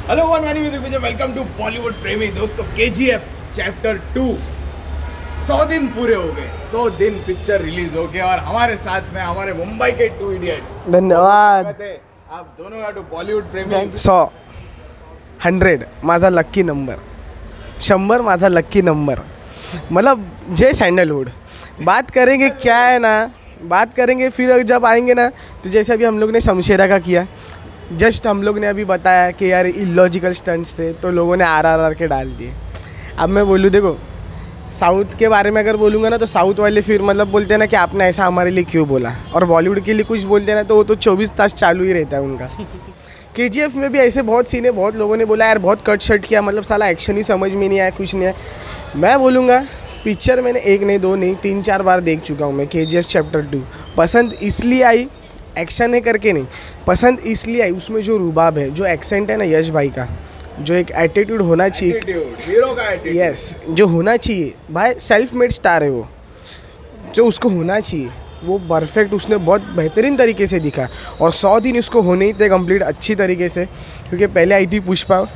Hello one वानी music Vijay, welcome to Bollywood प्रेमी दोस्तों। केजीएफ चैप्टर 2 100 दिन पूरे हो गए। 100 दिन पिक्चर रिलीज हो गया और हमारे साथ में हमारे मुंबई के 2 इडियट्स। धन्यवाद आप दोनों का बॉलीवुड प्रेमी। 100 100 माझा लक्की नंबर, 100 माझा लक्की नंबर, मतलब जय सैंडलवुड। बात करेंगे क्या है ना, बात करेंगे फिर जब आएंगे ना, तो जैसे अभी हम लोग ने शमशेरा का किया, जस्ट हम लोग ने अभी बताया कि यार इलॉजिकल स्टंट्स थे तो लोगों ने आर के डाल दिए। अब मैं बोलूँ, देखो साउथ के बारे में अगर बोलूँगा ना, तो साउथ वाले फिर मतलब बोलते हैं ना कि आपने ऐसा हमारे लिए क्यों बोला, और बॉलीवुड के लिए कुछ बोलते हैं ना तो वो तो 24 तास चालू ही रहता है उनका। केजीएफ में भी ऐसे बहुत सीन है, बहुत लोगों ने बोला यार बहुत कट शट किया, मतलब साला एक्शन ही समझ में नहीं आया, कुछ नहीं आया। मैं बोलूँगा पिक्चर मैंने 1 नहीं 2 नहीं 3-4 बार देख चुका हूँ मैं। केजीएफ चैप्टर 2 पसंद इसलिए आई, एक्शन है करके नहीं, पसंद इसलिए आई उसमें जो रुबाब है, जो एक्सेंट है ना यश भाई का, जो एक एटीट्यूड होना चाहिए, हीरो का एटीट्यूड, यस जो होना चाहिए भाई, सेल्फ मेड स्टार है वो, जो उसको होना चाहिए वो परफेक्ट उसने बहुत बेहतरीन तरीके से दिखा। और 100 दिन उसको होने ही थे कंप्लीट अच्छी तरीके से, क्योंकि पहले आई थी पुष्पा,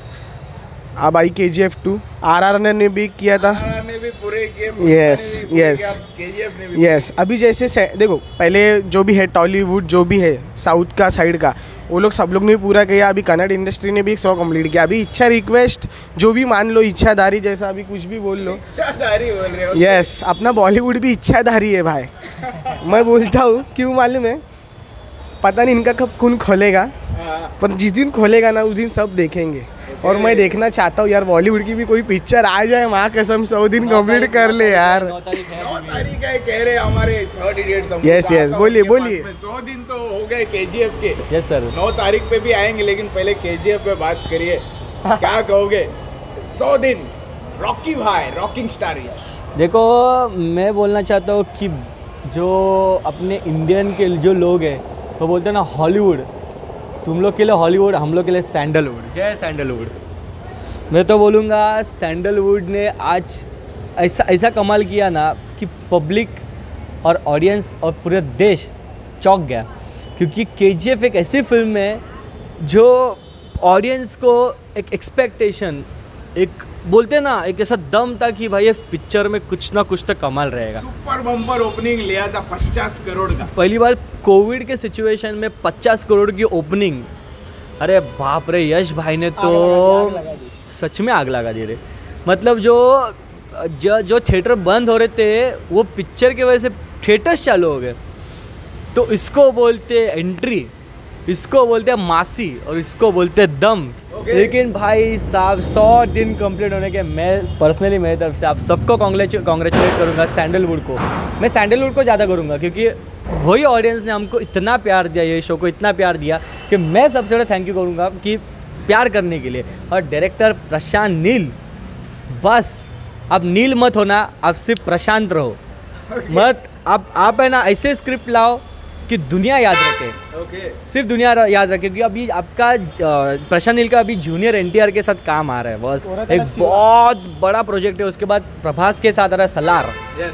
अब आई केजीएफ 2। आरआर ने भी किया था, ने भी पूरे किए, यस यस केजीएफ ने भी यस। अभी जैसे देखो पहले जो भी है टॉलीवुड, जो भी है साउथ का साइड का, वो लोग सब लोग ने पूरा किया। अभी कन्नड़ इंडस्ट्री ने भी 100 कंप्लीट किया। अभी इच्छा रिक्वेस्ट जो भी मान लो, इच्छाधारी जैसा अभी कुछ भी बोल लो, इच्छाधारी बोल रहे हो। यस अपना बॉलीवुड भी इच्छाधारी है भाई। मैं बोलता हूँ क्यों मालूम है, पता नहीं इनका कब खून खोलेगा, पर जिस दिन खोलेगा ना उस दिन सब देखेंगे। और मैं देखना चाहता हूँ यार बॉलीवुड की भी कोई पिक्चर आ जाए, माँ कसम 100 दिन कंप्लीट कर ले यार। 9 तारीख है कह रहे हमारे 3rd इडियट। यस यस बोलिए बोलिए। 100 दिन तो हो गए केजीएफ के। Yes sir. 9 तारीख पे भी आएंगे, लेकिन पहले केजीएफ पे बात करिए। क्या कहोगे 100 दिन रॉकी भाई, रॉकिंग स्टार यश? देखो मैं बोलना चाहता हूँ कि जो अपने इंडियन के जो लोग हैं वो बोलते हैं ना हॉलीवुड, तुम लोग के लिए हॉलीवुड, हम लोग के लिए सैंडलवुड। जय सैंडलवुड। मैं तो बोलूँगा सैंडलवुड ने आज ऐसा कमाल किया ना कि पब्लिक और ऑडियंस और पूरे देश चौंक गया, क्योंकि केजीएफ एक ऐसी फिल्म है जो ऑडियंस को एक एक्सपेक्टेशन, एक बोलते हैं ना एक ऐसा दम था कि भाई ये पिक्चर में कुछ ना कुछ तो कमाल रहेगा। सुपर बम्पर ओपनिंग लिया था 50 करोड़ का। पहली बार कोविड के सिचुएशन में 50 करोड़ की ओपनिंग, अरे बाप रे, यश भाई ने तो सच में आग लगा दी रे। मतलब जो थिएटर बंद हो रहे थे वो पिक्चर की वजह से थिएटर्स चालू हो गए। तो इसको बोलते एंट्री, इसको बोलते हैं मासी, और इसको बोलते हैं दम। लेकिन भाई साहब 100 दिन कंप्लीट होने के मैं पर्सनली मेरी तरफ से आप सबको कॉन्ग्रेचुलेट करूंगा। सैंडलवुड को मैं सैंडलवुड को ज़्यादा करूंगा, क्योंकि वही ऑडियंस ने हमको इतना प्यार दिया, ये शो को इतना प्यार दिया कि मैं सबसे ज़्यादा थैंक यू करूंगा कि प्यार करने के लिए। और डायरेक्टर प्रशांत नील, बस अब नील मत होना, आप सिर्फ प्रशांत रहो। मत आप है ना ऐसे स्क्रिप्ट लाओ कि दुनिया याद रखे, सिर्फ दुनिया याद रखे। क्योंकि अभी आपका प्रशांत नील का अभी जूनियर एनटीआर के साथ काम आ रहा है, बस एक बहुत बड़ा प्रोजेक्ट है। उसके बाद प्रभास के साथ आ रहा है सलार,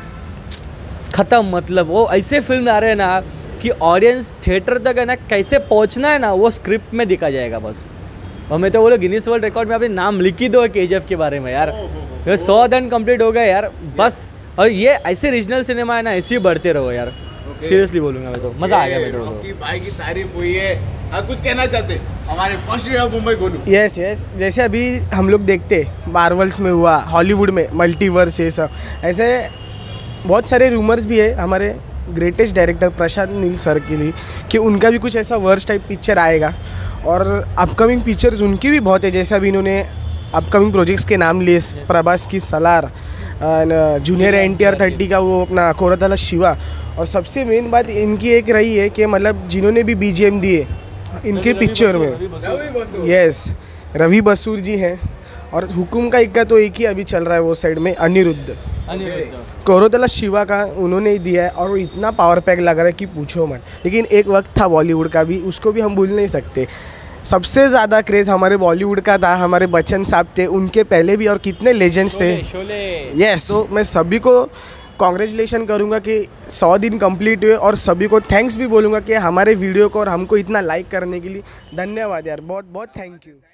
खत्म। मतलब वो ऐसे फिल्म आ रहे हैं ना कि ऑडियंस थिएटर तक है ना कैसे पहुंचना है ना, वो स्क्रिप्ट में दिखा जाएगा बस। और मैं तो बोलो गिनीज वर्ल्ड रिकॉर्ड में अपने नाम लिख ही दो केजीएफ के बारे में यार। 100 दिन कंप्लीट हो गए यार बस। और ये ऐसे रीजनल सिनेमा है ना, ऐसे ही बढ़ते रहो यार। सीरियसली बोलूंगा मैं तो, मजा आ गया मेरे को। रॉकी भाई की तारीफ हुई है, आप कुछ कहना चाहते हमारे फर्स्ट डे ऑफ मुंबई को? यस यस, जैसे अभी हम लोग देखते मार्वल्स में हुआ, हॉलीवुड में मल्टीवर्स, ये सब ऐसे बहुत सारे रूमर्स भी है हमारे greatest director Prashanth Neel sir के लिए कि उनका भी कुछ ऐसा वर्स टाइप पिक्चर आएगा। और अपकमिंग पिक्चर्स उनकी भी बहुत है, जैसे अभी इन्होंने अपकमिंग प्रोजेक्ट्स के नाम लिए, प्रभास की सलार, जूनियर एनटीआर 30 का वो अपना कोरतला शिवा। और सबसे मेन बात इनकी एक रही है कि मतलब जिन्होंने भी बीजीएम दिए इनके पिक्चर में, यस रवि बसूर जी हैं। और हुकुम का इक्का तो एक ही अभी चल रहा है वो साइड में, अनिरुद्ध कोरतला शिवा का उन्होंने ही दिया है, और वो इतना पावर पैक लग रहा है कि पूछो मत। लेकिन एक वक्त था बॉलीवुड का भी, उसको भी हम भूल नहीं सकते। सबसे ज़्यादा क्रेज़ हमारे बॉलीवुड का था, हमारे बच्चन साहब थे, उनके पहले भी और कितने लेजेंड्स थे। यस, तो मैं सभी को कॉन्ग्रेचुलेशन करूँगा कि 100 दिन कंप्लीट हुए, और सभी को थैंक्स भी बोलूँगा कि हमारे वीडियो को और हमको इतना लाइक करने के लिए धन्यवाद यार, बहुत बहुत थैंक यू।